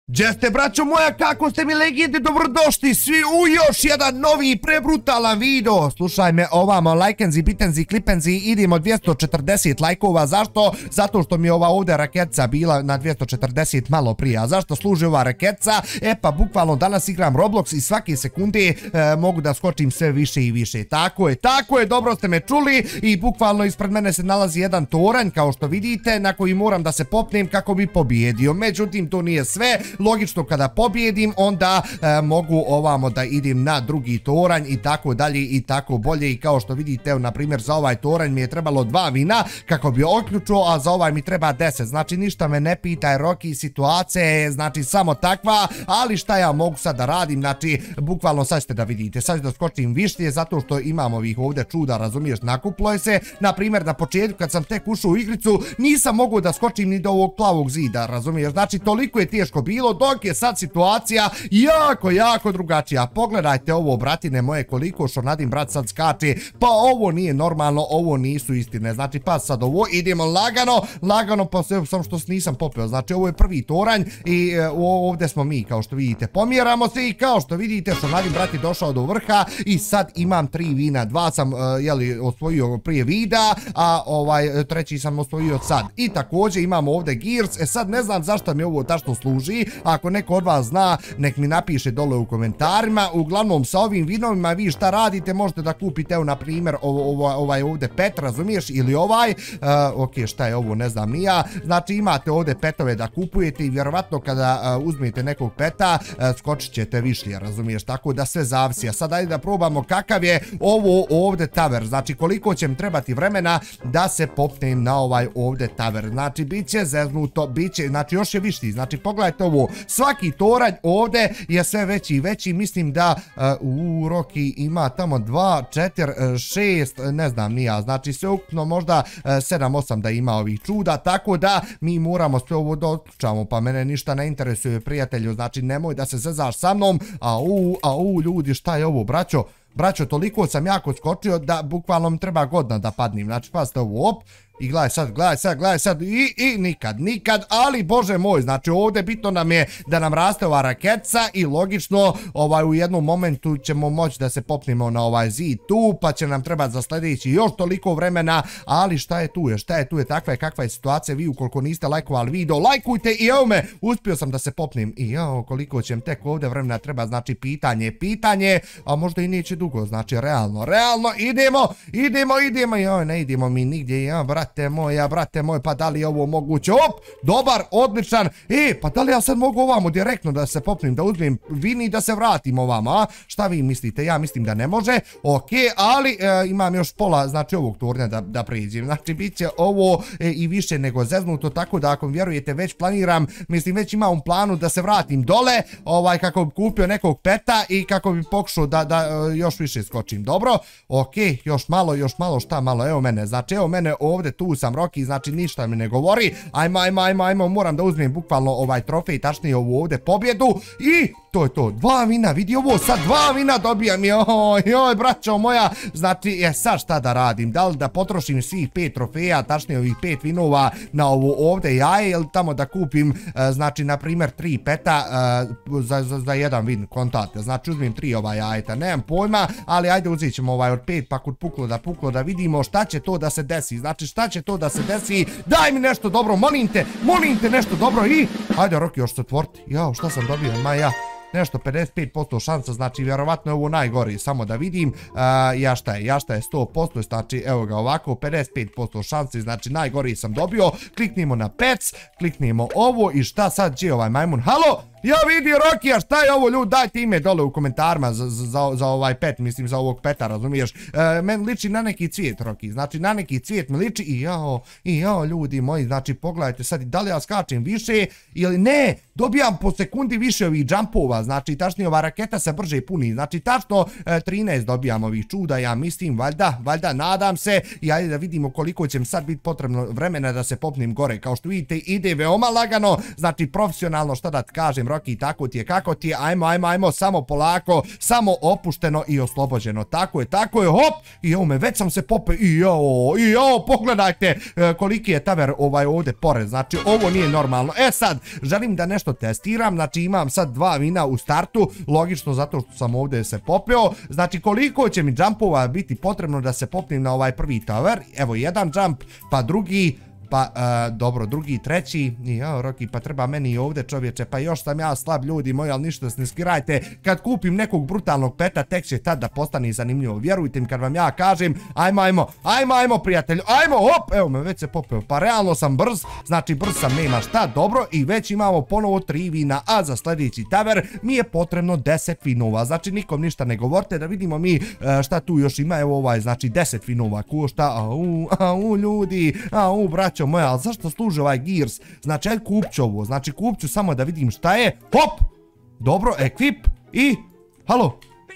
Gdje ste, braćo moja, kako ste mi legende, dobrodošli svi u još jedan novi prebrutalan video. Slušaj me ovamo, lajkenzi, bitenzi, klipenzi, idemo 240 lajkova. Zašto? Zato što mi je ova ovdje raketica bila na 240 malo prije. A zašto služi ova raketica? E pa bukvalno danas igram Roblox i svake sekunde mogu da skočim sve više i više. Tako je, dobro ste me čuli i bukvalno ispred mene se nalazi jedan toranj, kao što vidite, na koji moram da se popnem kako bi pobjedio. Međutim, to nije sve. Logično, kada pobjedim, onda mogu ovamo da idem na drugi toranj i tako dalje i tako bolje. I kao što vidite, na primjer, za ovaj toranj mi je trebalo 2 vina kako bi otključio, a za ovaj mi treba 10. Znači, ništa me ne pitaj, Roki, situacija je, znači, samo takva, ali šta ja mogu sad da radim, znači, bukvalno sad ćete da vidite, sad ću da skočim višlje, zato što imam ovih ovdje čuda, razumiješ, nakuplo je se. Na primjer, na početku, kad sam tek ušao u igricu, nisam mogao da skočim ni do ovog plavog zida, razumiješ, znači, toliko je teško bilo, dok je sad situacija jako drugačija. Pogledajte ovo, bratine moje, koliko što Nadim brat sad skače, pa ovo nije normalno, ovo nisu istine. Znači, pa sad ovo, idemo lagano, pa sam što nisam popeo. Znači, ovo je prvi toranj i ovdje smo mi, kao što vidite, pomjeramo se i kao što vidite, što Nadim brat je došao do vrha i sad imam 3 vina, 2 sam, osvojio prije videa, a treći sam osvojio sad. I također imamo ovdje Gears, sad ne znam zašto mi ovo tačno služi. Ako neko od vas zna, nek mi napiše dole u komentarima. Uglavnom, sa ovim vinovima vi šta radite, možete da kupite, evo, na primjer, ovaj ovdje pet, razumiješ, ili ovaj, ok, šta je ovo, ne znam ni ja. Znači, imate ovdje petove da kupujete i vjerovatno kada uzmete nekog peta, skočit ćete višlje, razumiješ, tako da sve zavisi. A sad ajde da probamo kakav je ovo ovdje taver, znači koliko će mi trebati vremena da se popnem na ovaj ovdje taver. Znači, bit će zeznuto, bit će, znači, još je višlji, znači, pogledajte ovo, svaki toranj ovdje je sve veći i veći, mislim da Roki ima tamo 2, 4, 6, ne znam ni ja, znači sve ukupno možda 7, 8 da ima ovih čuda, tako da mi moramo sve ovo da otključamo, pa mene ništa ne interesuje, prijatelju, znači nemoj da se zezaš sa mnom. Ljudi, šta je ovo, braćo, toliko sam jako skočio da bukvalno mi treba godina da padnim, znači pazite ovo, op. I gledaj sad, i nikad, ali bože moj, znači ovdje bitno nam je da nam raste ova raketica i logično u jednom momentu ćemo moći da se popnemo na ovaj zid tu, pa će nam trebati za sljedeći još toliko vremena, ali šta je tu, takva je kakva je situacija. Vi ukoliko niste lajkovali video, lajkujte i evo me, uspio sam da se popnem i koliko će mi tek ovdje vremena treba, znači pitanje, a možda i neće dugo, znači realno, idemo, ne idemo mi nigdje, brate moj, pa da li je ovo moguće? Op, dobar, odličan. Pa da li ja sad mogu ovamo direktno da se popnem, da uzmem vini i da se vratim ovamo, a? Šta vi mislite? Ja mislim da ne može. Ok, ali imam još pola, znači, ovog tornja da pređem. Znači, bit će ovo i više nego zeznuto, tako da ako mi vjerujete, već planiram, mislim, već imam u planu da se vratim dole, kako bi kupio nekog peta i kako bi pokušao da još više skočim. Dobro, ok, još malo, šta malo, evo mene, znači, evo mene ovdje, tu sam, Roki, znači ništa mi ne govori. Ajmo, moram da uzmem bukvalno ovaj trofej, tačnije ovu ovdje pobjedu i to je to, 2 vina, vidi ovo, sad 2 vina dobijam, joj, braćo moja, znači, sad šta da radim, da li da potrošim svih 5 trofeja, tačnije ovih 5 vinova na ovo ovdje jaje, ili tamo da kupim, znači, na primjer, 3 peta za jedan vin, kontate, znači, uzmem 3 jajeta, nemam pojma, ali ajde uzet ćemo od 5, pa kod puklo da vidimo šta će to da se desi, znači, šta će to da se desi, daj mi nešto dobro, molim te nešto dobro i ajde, Roki, još se otvoriti, šta sam dobio, nešto 55% šansa, znači vjerovatno je ovo najgori, samo da vidim, jašta je 100%, znači evo ga ovako, 55% šansi, znači najgori sam dobio. Kliknimo na pets, kliknimo ovo i šta sad će ovaj majmun, halo? Ja vidi, Roki, a šta je ovo, ljudi, dajte ime dole u komentarima za ovaj pet, mislim za ovog peta, razumiješ, meni liči na neki cvijet, Roki, znači na neki cvijet mi liči i jao, ljudi moji, znači pogledajte sad, da li ja skačem više ili ne, dobijam po sekundi više ovih jumpova, znači tačnije ova raketa se brže puni, znači tačno 13 dobijam ovih čuda, ja mislim, valjda, nadam se, i ajde da vidimo koliko će mi sad biti potrebno vremena da se popnem gore. Kao što vidite, ide veoma lagano, znači profesionalno, šta da kažem, Rocky, tako ti je, kako ti je, ajmo, samo polako, samo opušteno i oslobođeno, tako je, hop, i ovo me, već sam se popeo, i jao, pogledajte koliki je taver ovdje pored, znači ovo nije normalno. Sad, želim da nešto testiram, znači imam sad 2 vina u startu, logično zato što sam ovdje se popeo, znači koliko će mi jumpova biti potrebno da se popnem na ovaj prvi taver, evo jedan jump, pa drugi, pa dobro, drugi, treći, jao Rocky, pa treba meni i ovdje čovječe, pa još sam ja slab ljudi moji, ali ništa se ne skirajte, kad kupim nekog brutalnog peta, tek će tad da postane zanimljivo, vjerujte mi kad vam ja kažem, ajmo prijatelju, ajmo, hop, evo me, već se popeo, pa realno sam brz, znači brz sam, nema šta, dobro, i već imamo ponovo 3 vina, a za sljedeći taver mi je potrebno 10 vinova, znači nikom ništa ne govorite, da vidimo mi šta tu još ima, evo ovaj, znači 10 vinova košta, ljudi, braćo moja, ali zašto služi ovaj Gears? Znači, ajde kupću ovo, znači kupću samo da vidim šta je, hop, dobro, equip i, halo,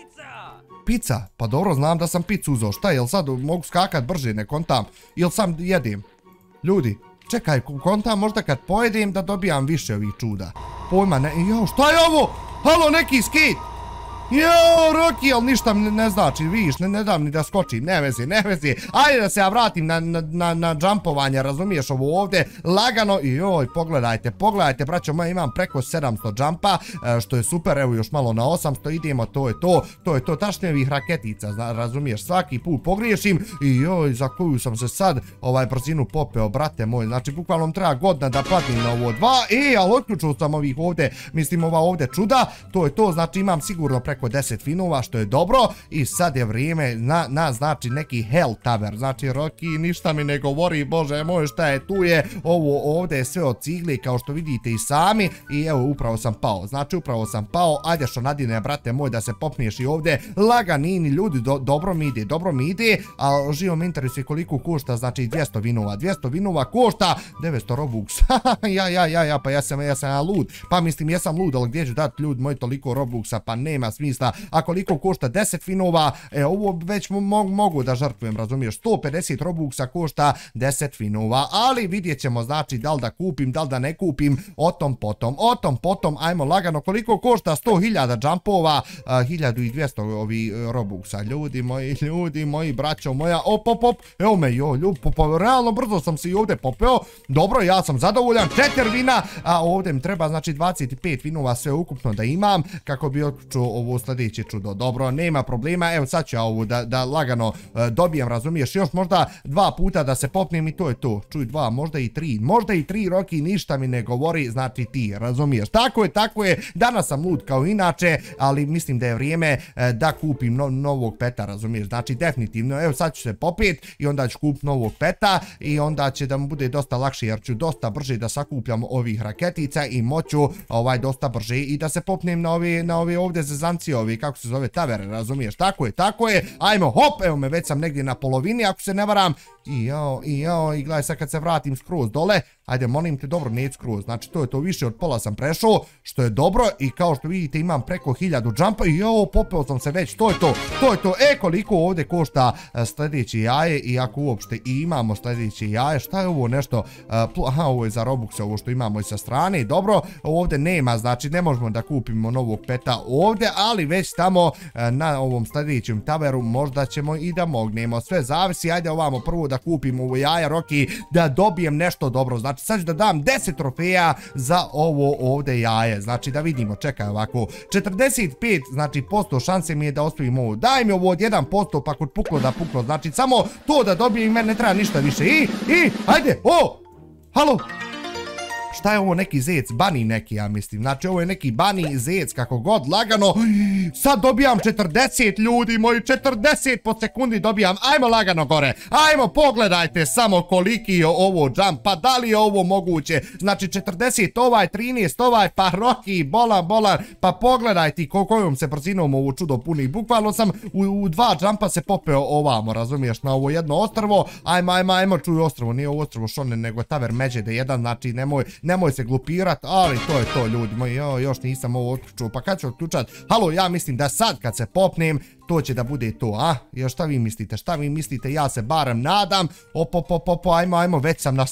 pizza, pa dobro, znam da sam pizzu uzeo, šta je, jel sad mogu skakat brže, ne kontam, jel sam jedim, ljudi, čekaj, kontam možda kad pojedem da dobijam više ovih čuda, pojma, ne, jao, šta je ovo, halo, neki skate, jao, Rocky, ali ništa ne znači, vidiš, ne dam ni da skočim, ne vezi, ajde da se ja vratim na jumpovanje, razumiješ ovo ovdje, lagano, i joj, pogledajte, braćo moja, imam preko 700 jumpa, što je super, evo još malo na 800, idemo, to je to, tačnije ovih raketica, razumiješ, svaki put pogriješim, i joj, za koju sam se sad, brzinu popeo, brate moj, znači, bukvalno treba godina da platim na ovo 2, ali otključio sam ovih ovdje, mislim, ova ovdje čuda, to je to, znači, imam sigurno preko 10 vinova, što je dobro, i sad je vrijeme na znači neki hell taver, znači Rocky ništa mi ne govori, bože moj, šta je, tu je, ovo ovdje je sve od cigle, kao što vidite i sami, i evo, upravo sam pao, ajde što nadine, brate moj, da se popniješ i ovdje, laganini, ljudi, dobro mi ide, ali živo me interesuje koliko košta, znači 200 vinova košta, 900 Robux, pa ja sam lud, pa mislim, jesam lud, ali gdje ću dati ljudi moji toliko Robuxa, pa nema smisla, a koliko košta 10 vinova, ovo već mogu da žrtvujem, razumiješ, 150 Robuxa košta 10 vinova, ali vidjet ćemo, znači, da li da kupim, da li da ne kupim, o tom potom, ajmo lagano, koliko košta 100.000 jumpova, 1200 ovi Robuxa, ljudi moji, braćo moja, op, evo me, realno brzo sam se i ovdje popeo, dobro, ja sam zadovoljan, 4 vina, a ovdje mi treba, znači, 25 vinova sve ukupno da imam, kako bi otključio ovo sljedeće čudo, dobro, nema problema, evo sad ću ja ovo da lagano dobijem, razumiješ, još možda 2 puta da se popnem i to je to, čuj 2, možda i 3, Rocky, ništa mi ne govori, znači ti, razumiješ, tako je, danas sam lud kao inače, ali mislim da je vrijeme da kupim novog peta, razumiješ, znači definitivno, evo sad ću se popet i onda ću kupiti novog peta i onda će da mu bude dosta lakše, jer ću dosta brže da sakupljam ovih raketica i moću dosta brže i da se popnem na ove ovdje zezanci, kako se zove, tavere, razumiješ, tako je, ajmo, hop, evo me, već sam negdje na polovini, ako se ne varam, i gledaj sad kad se vratim skroz dole, ajde, molim te, dobro, neću skroz, znači to je to, više od pola sam prešao, što je dobro, i kao što vidite imam preko 1000 jumpa, i popeo sam se već, to je to, koliko ovdje košta sljedeće jaje, i ako uopšte i imamo sljedeće jaje, šta je ovo nešto, ovo je za Robuxe, ovo što imamo i sa strane, dobro, ovdje nema, znači ne možemo da kupimo novog peta ovdje, ali već tamo na ovom sljedećem taveru možda ćemo i da mognemo, sve zavisi, ajde ovamo prvo da kupim ovo jaja, Rocky, da dobijem nešto dobro, znači sad ću da dam 10 trofeja za ovo ovdje jaje, znači da vidimo, čekaj ovako, 45, znači posto šanse mi je da ostavim ovo, daj mi ovo od 1%, pa kod puklo da puklo, znači samo to da dobijem i meni ne treba ništa više, ajde, halo, šta je ovo, neki zec, bani neki, ja mislim, znači ovo je neki bani zec, kako god, lagano, sad dobijam 40 ljudi moji, 40 po sekundi dobijam, ajmo lagano gore, ajmo, pogledajte samo koliki je ovo jump, pa da li je ovo moguće, znači 40 ovaj, 13 ovaj, pa Rocky, bolan, pa pogledajte kojom se brzinom ovo čudo puni, bukvalno sam u 2 jumpa se popeo ovamo, razumiješ, na ovo jedno ostrvo, ajmo, čuj ostrvo, nije ovo ostrvo Shonen, nego Taver Međede, jedan, znači nemoj nemoj se glupirat, ali to je to ljudi moji, još nisam ovo otključio, pa kad ću otključat? Halo, ja mislim da sad kad se popnem, to će da bude to, a? Još šta vi mislite, ja se barem nadam, ajmo, već sam na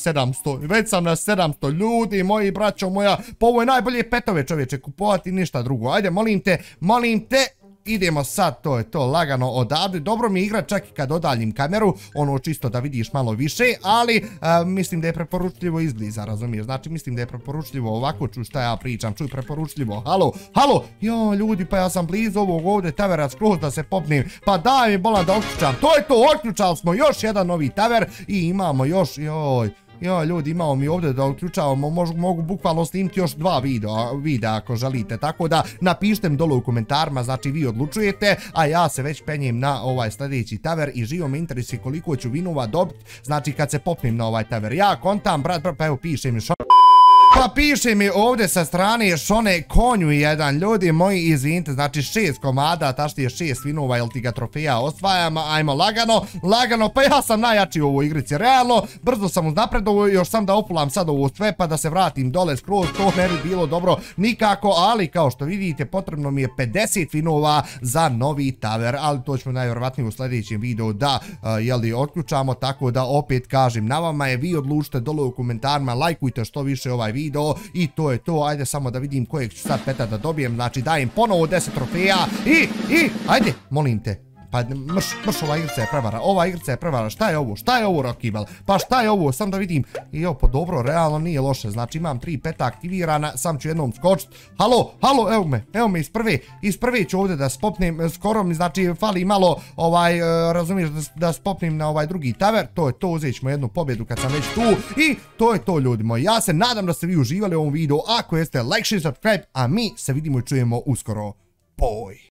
700 ljudi, moji braćo moja, pa ovo je najbolje petove čovječe, kupovati ništa drugo, ajde, molim te, idemo sad, to je to, lagano odavde, dobro mi je igrat čak i kad odaljim kameru, ono čisto da vidiš malo više, ali mislim da je preporučljivo izbliza, razumiješ, znači mislim da je preporučljivo ovako, čuj šta ja pričam, čuj preporučljivo, halo, jo ljudi, pa ja sam blizu ovog ovdje tavera skroz da se popnem, pa daj mi bolan da otključam, to je to, otključali smo još jedan novi taver i imamo još, ljudi, imamo mi ovdje da uključavamo, mogu bukvalno snimiti još 2 videa ako želite, tako da napišite mi dole u komentarima, znači vi odlučujete, a ja se već penjem na ovaj sljedeći taver i živo me interesuje koliko ću vinova dobiti, znači kad se popnem na ovaj taver, ja kontam, brat, pa evo piše mi Pa piše mi ovdje sa strane Šone konju jedan, ljudi moji, izvinite, znači 6 komada, taštije 6 vinova, jel ti ga trofeja osvajamo, ajmo lagano, pa ja sam najjači u ovoj igrici, realno, brzo sam uznapredovao, još sam da opulam sad ovo sve, pa da se vratim dole skroz, to ne bi bilo dobro nikako, ali kao što vidite, potrebno mi je 50 vinova za novi taver, ali to ćemo najvjerovatnije u sljedećem videu da, jeli, otključamo, tako da opet kažem, na vama je, vi odlučite dole u komentarima, lajkujte što više ovaj video i to je to, ajde samo da vidim kojeg ću sad peta da dobijem, znači dajem ponovo 10 trofeja i ajde, molim te, pa mrš, ova igrica je prevara, šta je ovo Rockybell, pa šta je ovo, sam da vidim, pa dobro, realno nije loše, znači imam 3 peta aktivirana, sam ću jednom skočit, halo, evo me iz prve ću ovdje da spopnem, skoro mi znači fali malo, razumiješ, da spopnem na ovaj drugi taver, to je to, uzet ćemo jednu pobjedu kad sam već tu i to je to ljudi moji, ja se nadam da ste vi uživali u ovom videu, ako jeste, like, share, subscribe, a mi se vidimo i čujemo uskoro, boj!